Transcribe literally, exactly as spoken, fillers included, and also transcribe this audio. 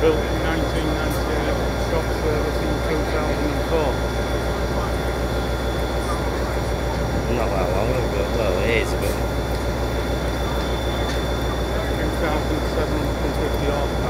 built in nineteen ninety-eight, stopped service in two thousand four. Not that long ago, well it is, but two thousand seven hundred fifty odd.